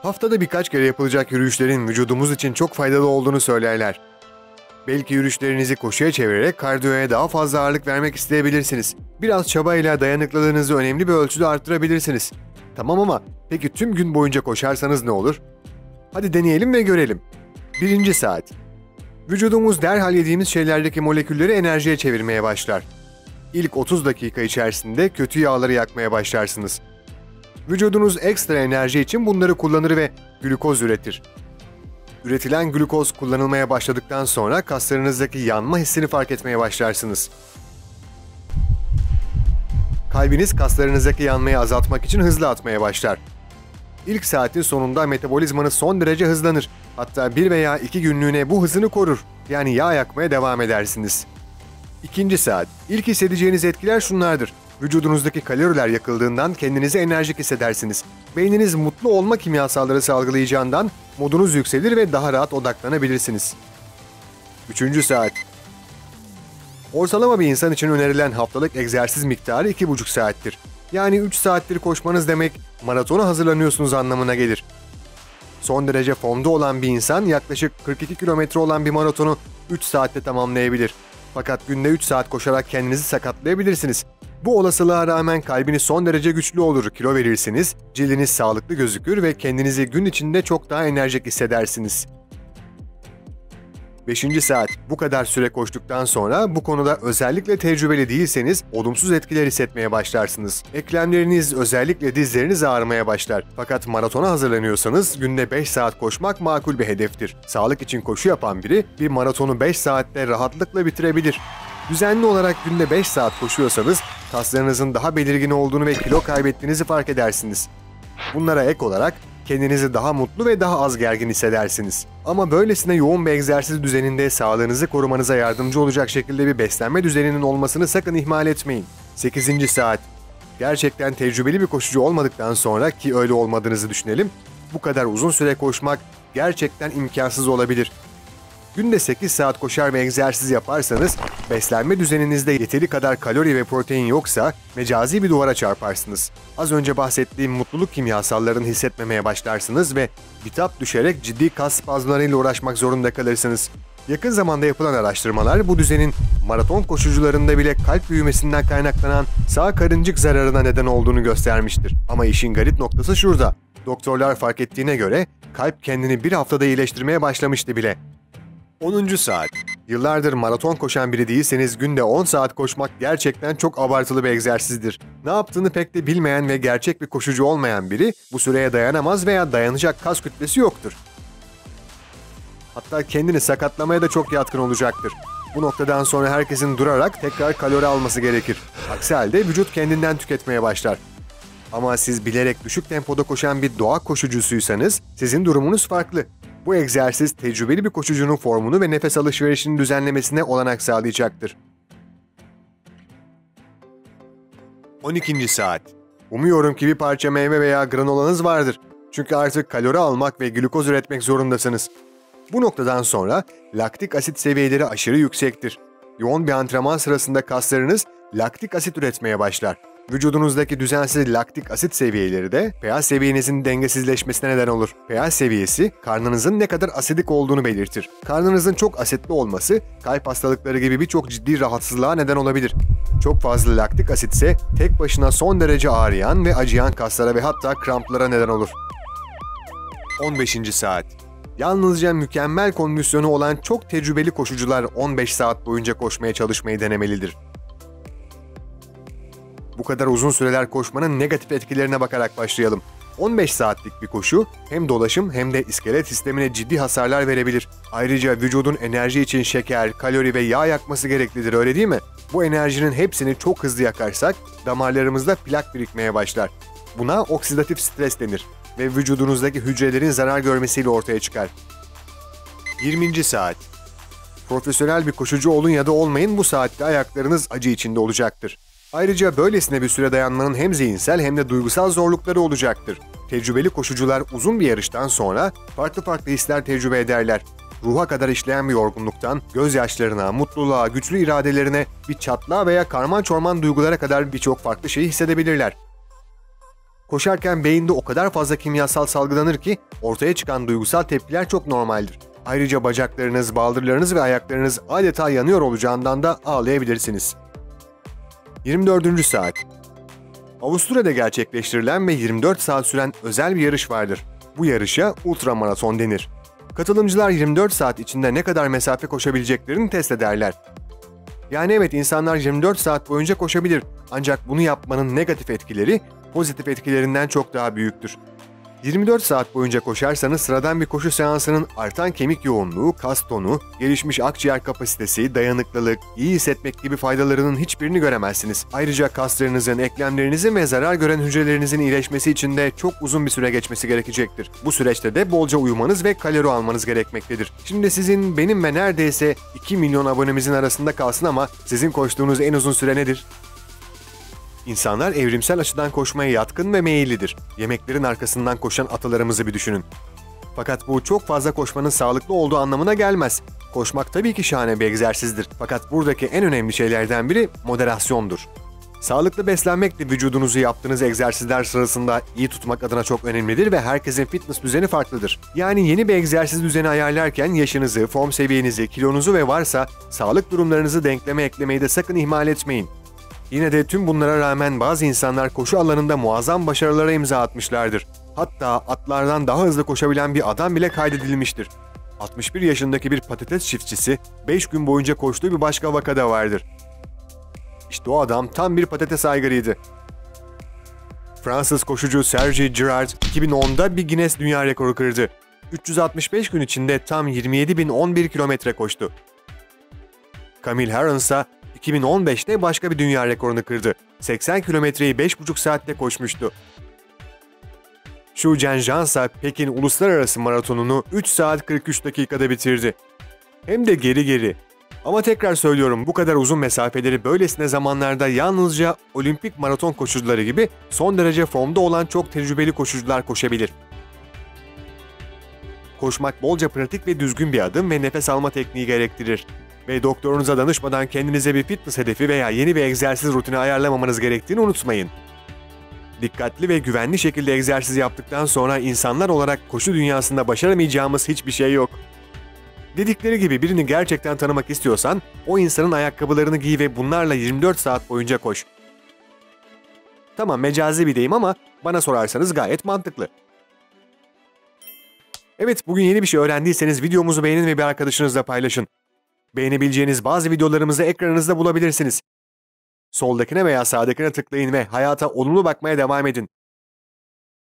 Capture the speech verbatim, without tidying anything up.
Haftada birkaç kere yapılacak yürüyüşlerin vücudumuz için çok faydalı olduğunu söylerler. Belki yürüyüşlerinizi koşuya çevirerek kardiyoya daha fazla ağırlık vermek isteyebilirsiniz. Biraz çabayla dayanıklılığınızı önemli bir ölçüde arttırabilirsiniz. Tamam ama peki tüm gün boyunca koşarsanız ne olur? Hadi deneyelim ve görelim. Birinci saat. Vücudumuz derhal yediğimiz şeylerdeki molekülleri enerjiye çevirmeye başlar. İlk otuz dakika içerisinde kötü yağları yakmaya başlarsınız. Vücudunuz ekstra enerji için bunları kullanır ve glukoz üretir. Üretilen glukoz kullanılmaya başladıktan sonra kaslarınızdaki yanma hissini fark etmeye başlarsınız. Kalbiniz kaslarınızdaki yanmayı azaltmak için hızlı atmaya başlar. İlk saatin sonunda metabolizmanız son derece hızlanır. Hatta bir veya iki günlüğüne bu hızını korur. Yani yağ yakmaya devam edersiniz. İkinci saat. İlk hissedeceğiniz etkiler şunlardır. Vücudunuzdaki kaloriler yakıldığından kendinizi enerjik hissedersiniz. Beyniniz mutlu olma kimyasalları salgılayacağından modunuz yükselir ve daha rahat odaklanabilirsiniz. Üçüncü saat. Ortalama bir insan için önerilen haftalık egzersiz miktarı iki buçuk saattir. Yani üç saattir koşmanız demek maratona hazırlanıyorsunuz anlamına gelir. Son derece formda olan bir insan yaklaşık kırk iki kilometre olan bir maratonu üç saatte tamamlayabilir. Fakat günde üç saat koşarak kendinizi sakatlayabilirsiniz. Bu olasılığa rağmen kalbiniz son derece güçlü olur, kilo verirsiniz, cildiniz sağlıklı gözükür ve kendinizi gün içinde çok daha enerjik hissedersiniz. Beşinci saat. Bu kadar süre koştuktan sonra bu konuda özellikle tecrübeli değilseniz olumsuz etkiler hissetmeye başlarsınız. Eklemleriniz, özellikle dizleriniz ağrımaya başlar. Fakat maratona hazırlanıyorsanız günde beş saat koşmak makul bir hedeftir. Sağlık için koşu yapan biri bir maratonu beş saatte rahatlıkla bitirebilir. Düzenli olarak günde beş saat koşuyorsanız kaslarınızın daha belirgin olduğunu ve kilo kaybettiğinizi fark edersiniz. Bunlara ek olarak kendinizi daha mutlu ve daha az gergin hissedersiniz. Ama böylesine yoğun bir egzersiz düzeninde sağlığınızı korumanıza yardımcı olacak şekilde bir beslenme düzeninin olmasını sakın ihmal etmeyin. sekizinci saat. Gerçekten tecrübeli bir koşucu olmadıktan sonra, ki öyle olmadığınızı düşünelim, bu kadar uzun süre koşmak gerçekten imkansız olabilir. Günde sekiz saat koşar ve egzersiz yaparsanız, beslenme düzeninizde yeteri kadar kalori ve protein yoksa mecazi bir duvara çarparsınız. Az önce bahsettiğim mutluluk kimyasallarını hissetmemeye başlarsınız ve bitap düşerek ciddi kas spazmlarıyla uğraşmak zorunda kalırsınız. Yakın zamanda yapılan araştırmalar bu düzenin maraton koşucularında bile kalp büyümesinden kaynaklanan sağ karıncık zararına neden olduğunu göstermiştir. Ama işin garip noktası şurada. Doktorlar fark ettiğine göre kalp kendini bir haftada iyileştirmeye başlamıştı bile. onuncu saat. Yıllardır maraton koşan biri değilseniz günde on saat koşmak gerçekten çok abartılı bir egzersizdir. Ne yaptığını pek de bilmeyen ve gerçek bir koşucu olmayan biri bu süreye dayanamaz veya dayanacak kas kütlesi yoktur. Hatta kendini sakatlamaya da çok yatkın olacaktır. Bu noktadan sonra herkesin durarak tekrar kalori alması gerekir. Aksi halde vücut kendinden tüketmeye başlar. Ama siz bilerek düşük tempoda koşan bir doğa koşucusuysanız sizin durumunuz farklı. Bu egzersiz tecrübeli bir koşucunun formunu ve nefes alışverişini düzenlemesine olanak sağlayacaktır. on ikinci saat. Umuyorum ki bir parça meyve veya granolanız vardır. Çünkü artık kalori almak ve glukoz üretmek zorundasınız. Bu noktadan sonra laktik asit seviyeleri aşırı yüksektir. Yoğun bir antrenman sırasında kaslarınız laktik asit üretmeye başlar. Vücudunuzdaki düzensiz laktik asit seviyeleri de pH seviyenizin dengesizleşmesine neden olur. pH seviyesi karnınızın ne kadar asidik olduğunu belirtir. Karnınızın çok asitli olması kalp hastalıkları gibi birçok ciddi rahatsızlığa neden olabilir. Çok fazla laktik asit ise tek başına son derece ağrıyan ve acıyan kaslara ve hatta kramplara neden olur. on beşinci saat. Yalnızca mükemmel kondisyonu olan çok tecrübeli koşucular on beş saat boyunca koşmaya çalışmayı denemelidir. Bu kadar uzun süreler koşmanın negatif etkilerine bakarak başlayalım. on beş saatlik bir koşu hem dolaşım hem de iskelet sistemine ciddi hasarlar verebilir. Ayrıca vücudun enerji için şeker, kalori ve yağ yakması gereklidir, öyle değil mi? Bu enerjinin hepsini çok hızlı yakarsak damarlarımızda plak birikmeye başlar. Buna oksidatif stres denir ve vücudunuzdaki hücrelerin zarar görmesiyle ortaya çıkar. yirminci saat. Profesyonel bir koşucu olun ya da olmayın, bu saatte ayaklarınız acı içinde olacaktır. Ayrıca böylesine bir süre dayanmanın hem zihinsel hem de duygusal zorlukları olacaktır. Tecrübeli koşucular uzun bir yarıştan sonra farklı farklı hisler tecrübe ederler. Ruha kadar işleyen bir yorgunluktan, gözyaşlarına, mutluluğa, güçlü iradelerine, bir çatlağa veya karman çorman duygulara kadar birçok farklı şeyi hissedebilirler. Koşarken beyinde o kadar fazla kimyasal salgılanır ki ortaya çıkan duygusal tepkiler çok normaldir. Ayrıca bacaklarınız, baldırlarınız ve ayaklarınız adeta yanıyor olacağından da ağlayabilirsiniz. yirmi dördüncü saat. Avusturya'da gerçekleştirilen ve yirmi dört saat süren özel bir yarış vardır. Bu yarışa ultramaraton denir. Katılımcılar yirmi dört saat içinde ne kadar mesafe koşabileceklerini test ederler. Yani evet, insanlar yirmi dört saat boyunca koşabilir, ancak bunu yapmanın negatif etkileri pozitif etkilerinden çok daha büyüktür. yirmi dört saat boyunca koşarsanız sıradan bir koşu seansının artan kemik yoğunluğu, kas tonu, gelişmiş akciğer kapasitesi, dayanıklılık, iyi hissetmek gibi faydalarının hiçbirini göremezsiniz. Ayrıca kaslarınızın, eklemlerinizin ve zarar gören hücrelerinizin iyileşmesi için de çok uzun bir süre geçmesi gerekecektir. Bu süreçte de bolca uyumanız ve kalori almanız gerekmektedir. Şimdi sizin, benim ve neredeyse iki milyon abonemizin arasında kalsın ama sizin koştuğunuz en uzun süre nedir? İnsanlar evrimsel açıdan koşmaya yatkın ve meyillidir. Yemeklerin arkasından koşan atalarımızı bir düşünün. Fakat bu çok fazla koşmanın sağlıklı olduğu anlamına gelmez. Koşmak tabii ki şahane bir egzersizdir. Fakat buradaki en önemli şeylerden biri moderasyondur. Sağlıklı beslenmek de vücudunuzu yaptığınız egzersizler sırasında iyi tutmak adına çok önemlidir ve herkesin fitness düzeni farklıdır. Yani yeni bir egzersiz düzeni ayarlarken yaşınızı, form seviyenizi, kilonuzu ve varsa sağlık durumlarınızı denkleme eklemeyi de sakın ihmal etmeyin. Yine de tüm bunlara rağmen bazı insanlar koşu alanında muazzam başarılara imza atmışlardır. Hatta atlardan daha hızlı koşabilen bir adam bile kaydedilmiştir. altmış bir yaşındaki bir patates çiftçisi beş gün boyunca koştuğu bir başka vakada vardır. İşte o adam tam bir patates aygırıydı. Fransız koşucu Serge Girard iki bin onda bir Guinness Dünya Rekoru kırdı. üç yüz altmış beş gün içinde tam yirmi yedi bin on bir kilometre koştu. Camille Herron ise iki bin on beşte başka bir dünya rekorunu kırdı. seksen kilometreyi beş buçuk saatte koşmuştu. Xu Zhenzhan ise Pekin Uluslararası Maratonu'nu üç saat kırk üç dakikada bitirdi. Hem de geri geri. Ama tekrar söylüyorum, bu kadar uzun mesafeleri böylesine zamanlarda yalnızca olimpik maraton koşucuları gibi son derece formda olan çok tecrübeli koşucular koşabilir. Koşmak bolca pratik ve düzgün bir adım ve nefes alma tekniği gerektirir. Ve doktorunuza danışmadan kendinize bir fitness hedefi veya yeni bir egzersiz rutini ayarlamamanız gerektiğini unutmayın. Dikkatli ve güvenli şekilde egzersiz yaptıktan sonra insanlar olarak koşu dünyasında başaramayacağımız hiçbir şey yok. Dedikleri gibi birini gerçekten tanımak istiyorsan, o insanın ayakkabılarını giy ve bunlarla yirmi dört saat boyunca koş. Tamam, mecazi bir deyim ama bana sorarsanız gayet mantıklı. Evet, bugün yeni bir şey öğrendiyseniz videomuzu beğenin ve bir arkadaşınızla paylaşın. Beğenebileceğiniz bazı videolarımızı ekranınızda bulabilirsiniz. Soldakine veya sağdakine tıklayın ve hayata olumlu bakmaya devam edin.